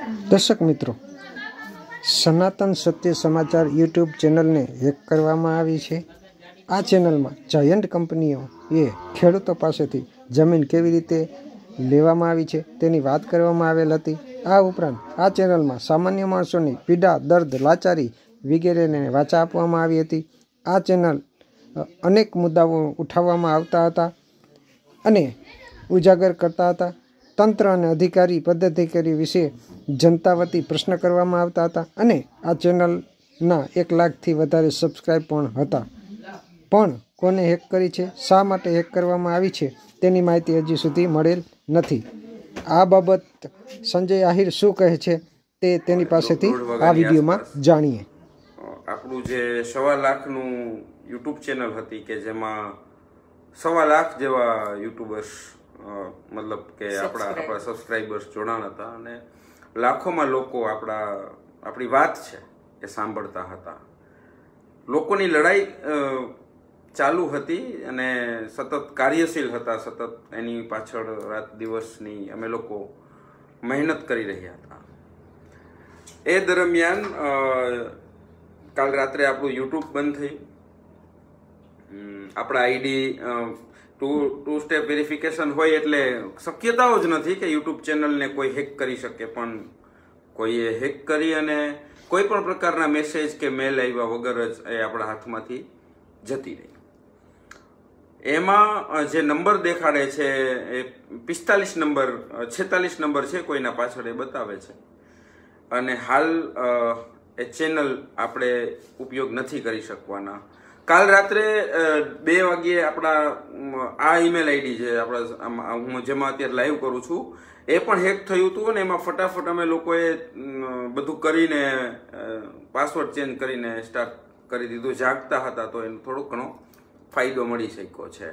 दर्शक मित्रों, सनातन सत्य समाचार यूट्यूब चेनल ने हेक करवामां आवी छे। आ चेनल में जायंट कंपनीओ ये खेडूतो पासेथी जमीन केवी रीते लेवामां आवी छे तेनी वात करवामां आवेल हती। आ उपरांत आ चेनल में सामान्य माणसोनी पीड़ा, दर्द, लाचारी वगैरेने वाचा आपवामां आवी हती। आ चेनल अनेक मुद्दाओ उठाववामां आवता हता अने उजागर करता हता। तंत्र और अधिकारी पदाधिकारी विषे जनता वती प्रश्न करवामां आवता हता अने आ चेनलना 1 लाख थी वधारे सब्सक्राइब पण हता। पण कोने हेक करी छे, शा माटे हेक करवामां आवी छे तेनी माहिती हजी सुधी मळेल नथी। आ बाबत संजय आहिर शुं कहे छे ते तेनी पासेथी आ विडियोमां जाणीए। આપણું જે 1.25 લાખનું યુટ્યુબ ચેનલ હતી કે જેમાં 1.25 લાખ જેવા યુટ્યુબર્સ मतलब કે આપણા સબસ્ક્રાઇબર્સ જોડાણ હતા અને લાખોમાં લોકો આપણી વાત છે એ સાંભળતા હતા। લોકોની લડાઈ ચાલુ હતી અને સતત કાર્યશીલ હતા, સતત એની પાછળ રાત દિવસની અમે લોકો મહેનત કરી રહ્યા હતા। એ દરમિયાન કાલ રાત્રે આપણું યુટ્યુબ બંધ થયું। આપણા આઈડી टू स्टेप वेरिफिकेशन होय एटले शक्यताओ ज नथी के यूट्यूब चेनल ने कोई हेक करी शके, पण कोईए हेक करी अने कोई पण प्रकारना मेसेज के मेल आव्या वगर ज ए आपणा हाथमांथी जती रही। एमां जे नंबर देखाड़े छे ए 45 नंबर 46 नंबर छे, कोईना पाछळ ए बतावे छे अने हाल ए चेनल आपणे उपयोग नथी करी शकवाना। काल रात्रे 2 वागे अपना आ ईमेल आईडी है अपना हूँ जेमां अत्यारे लाइव करूँ छूँ ए पण हेक थयुं हतुं ने एमां फटाफट अमे लोकोए बधुं करीने पासवर्ड चेन्ज करीने स्टार्ट करी दीधुं। जागता हता तो एनो थोड़ो घणो फायदो मळी शक्यो छे,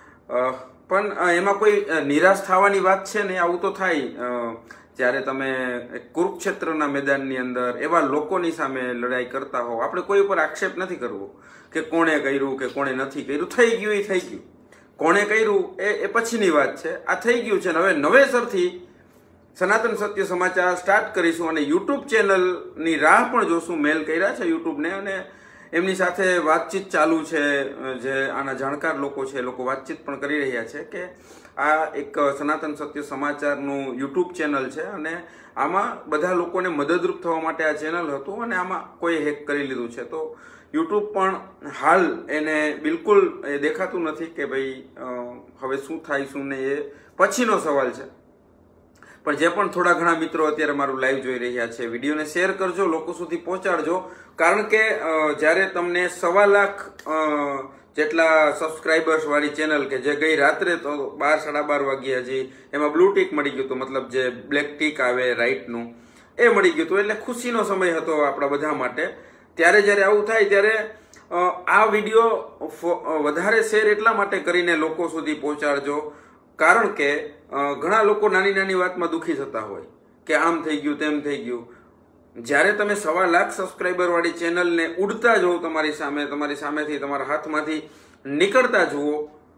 पण एमां कोई निराश थवानी वात छे ने। आवुं तो थाय ज्यारे तमे कुरुक्षेत्रना मैदाननी अंदर एवा लोकोनी सामे लड़ाई करता हो। आपणे कोई पर आक्षेप नथी करवो के कोणे कर्युं के कोणे नथी कर्युं। थई गयुं ए थई गयुं, कोणे कर्युं ए पछीनी वात छे। आ थई गयुं छे, हवे नवेसरथी सनातन सत्य समाचार स्टार्ट करीशुं अने यूट्यूब चेनलनी राह पण जोशुं। मेल कर्या छे यूट्यूबने अने एमनी साथे वातचीत चालू छे। जे आना जाणकार लोको छे लोको वातचीत पण करी रह्या छे के आ एक सनातन सत्य समाचारनुं यूट्यूब चेनल छे अने आमां बधा लोकोने मददरूप थवा माटे आ चेनल हतुं अने आमां कोई हेक करी लीधुं छे। तो यूट्यूब पण हाल एने बिल्कुल देखातुं नथी के भाई हवे शुं थाय शुं नहीं, ए पछीनो सवाल छे। पण जे पण थोड़ा घणा मित्रों अत्यारे मारुं लाइव जोई रह्या छे, विडियोने शेर करजो, लोको सुधी पहोंचाडजो। कारण के ज्यारे तमने 1.25 लाख जेटला सब्सक्राइबर्स वाली चेनल के जे गई रात्रे तो 12 साढ़ा 12 वागे हजी एमां ब्लू टीक मळी गयुं, तो मतलब जे ब्लेक टीक आवे राइटनुं ए मळी गयुं। तो एटले खुशीनो समय हतो आपणा बधा माटे। त्यारे ज्यारे आवुं थाय त्यारे आ विडियो वधारे शेर एटला माटे करीने लोको सुधी पहोंचाडजो। कारण के घणा लोको नानी नानी वातमां दुखी थता होय के आम थई गयुं तेम थई गयुं। ज्यारे तमे 1.25 लाख सब्सक्राइबर वाली चेनल ने उड़ता जो तमारी सामेथी तमारा हाथमांथी निकळता जुओ,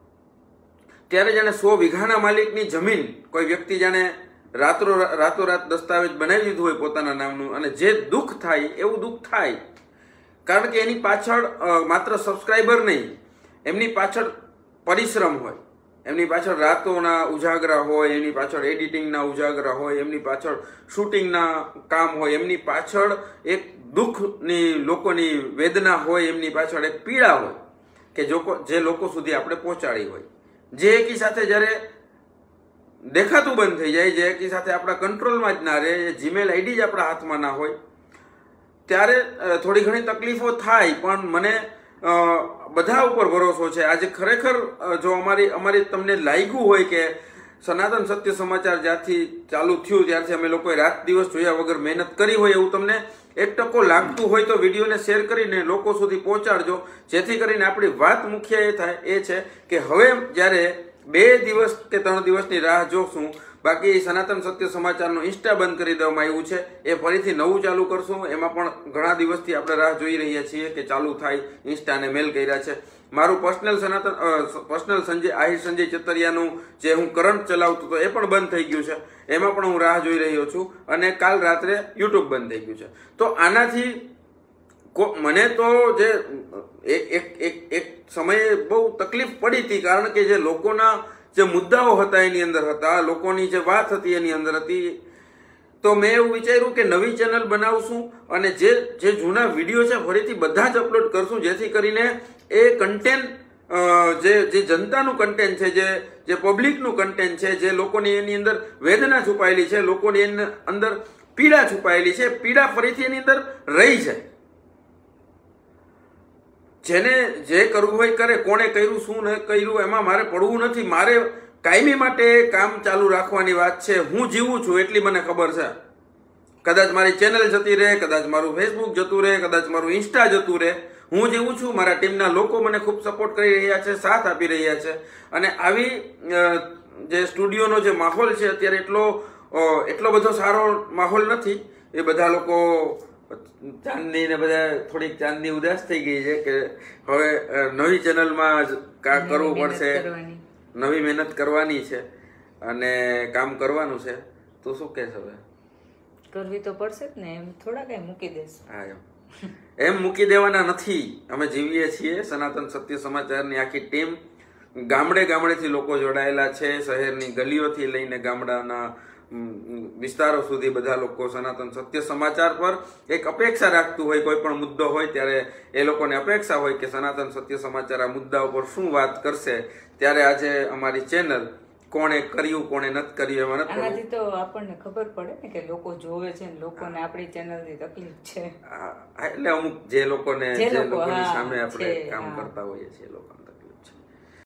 त्यारे जाणे 100 वीघाना मालिकनी जमीन कोई व्यक्ति जाणे रातोरात दस्तावेज बनावी दीधुं होय पोताना नामनुं अने जे दुख थाय एवुं दुख थाय। कारण के एनी पाछळ मात्र सब्सक्राइबर नहीं, एमनी पाछळ परिश्रम होय, एमनी पाछळ रातोना उजागरा होय, एमनी पाछळ एडिटिंगना उजागरा होय, एमनी पाछळ शूटिंगना काम होय, एमनी पाछळ एक दुखनी लोकोनी वेदना होय, एमनी पाछळ एक पीड़ा होय के जे लोको सुधी आपणे पहोंचाडी होय। जे एकी साथे ज्यारे देखातुं बंद थई जाय, जे एकी साथे आपणा कंट्रोलमां ज ना रहे, जीमेल आईडी ज आपणा हाथमां ना होय, त्यारे थोड़ी घणी तकलीफो थाय। पण मने બધા ઉપર ભરોસો છે। આજે ખરેખર જો અમારી તમને લાગ્યું હોય કે સનાતન સત્ય સમાચાર જ્યારથી ચાલુ થયું ત્યારથી અમે લોકોએ રાત દિવસ જોયા વગર મહેનત કરી હોય એવું તમને 1% લાગતું હોય તો વિડીયોને શેર કરીને લોકો સુધી પહોંચાડજો, જેથી કરીને આપણી વાત મુખ્ય એ છે કે હવે જ્યારે 2 દિવસ કે 3 દિવસની રાહ જોશું બાકી સનાતન સત્ય સમાચારનું ઇન્સ્ટા બંધ કરી દેવામાં આવ્યું છે, એ ફરીથી નવું ચાલુ કરશું. એમાં પણ ઘણા દિવસથી આપણે રાહ જોઈ રહ્યા છીએ કે ચાલુ થાય. ઇન્સ્ટાને મેલ કર્યા છે. મારું પર્સનલ સંજય ચતરિયાનું જે હું કરંટ ચલાવતો હતો એ પણ બંધ થઈ ગયું છે. એમાં પણ હું રાહ જોઈ રહ્યો છું. અને કાલ રાત્રે યુટ્યુબ બંધ થઈ ગયું છે. તો આનાથી મને તો જે એક સમયે બહુ તકલીફ પડી હતી, કારણ કે જે લોકોના જે મુદ્દાઓ હતા એની અંદર હતા, લોકોની જે વાત હતી એની અંદર હતી. તો મેં એવું વિચાર્યું કે નવી ચેનલ બનાવશું અને જે જૂના વિડીયો છે ફરીથી બધા જ અપલોડ કરશું, જેથી કરીને એ કન્ટેન્ટ જે જનતાનું કન્ટેન્ટ છે, જે પબ્લિકનું કન્ટેન્ટ છે, જે લોકોની એની અંદર વેદના છુપાયેલી છે, લોકોની એની અંદર પીડા છુપાયેલી છે, પીડા ફરીથી એની અંદર રહી જાય. જેને જે કરવું હોય કરે, કોણે કર્યું શું ન કર્યું એમાં મારે પડવું નથી. મારે કાયમી માટે કામ ચાલુ રાખવાની વાત છે. હું જીવું છું એટલી મને ખબર છે. કદાચ મારી ચેનલ જતી રહે, કદાચ મારું ફેસબુક જતું રહે, કદાચ મારું ઇન્સ્ટા જતું રહે, હું જીવું છું. મારા ટીમના લોકો મને ખૂબ સપોર્ટ કરી રહ્યા છે, સાથ આપી રહ્યા છે. અને આવી જે સ્ટુડિયોનો જે માહોલ છે અત્યારે એટલો બધો સારો માહોલ નથી. એ બધા લોકો ચાંદની ને બધા થોડીક ચાંદની ઉદાસ થઈ ગઈ છે કે હવે નવી ચેનલમાં કામ કરવું પડશે, નવી મહેનત કરવાની છે અને કામ કરવાનું છે. તો શું કહેશ? હવે કરવી તો પડશે જ ને, એમ થોડા કઈ મૂકી દેશું. હા, એમ મૂકી દેવાના નથી. અમે જીવીએ છીએ. સનાતન સત્ય સમાચારની આખી ટીમ ગામડેથી લોકો જોડાયેલા છે. શહેરની ગલીઓથી લઈને ગામડાના વિસ્તારો સુધી બધા લોકો સનાતન સત્ય સમાચાર પર એક અપેક્ષા રાખતું હોય. કોઈ પણ મુદ્દો હોય ત્યારે એ લોકોને અપેક્ષા હોય કે સનાતન સત્ય સમાચાર આ મુદ્દા ઉપર શું વાત કરશે. ત્યારે આજે અમારી ચેનલ કોણે કર્યું કોણે નથી કર્યું એમાં આનાથી તો આપણને ખબર પડે ને કે લોકો જોવે છે ને લોકોને આપણી ચેનલથી તકલીફ છે. એટલે અમુક જે લોકોની સામે આપણે કામ કરતા હોઈએ છીએ લોકોને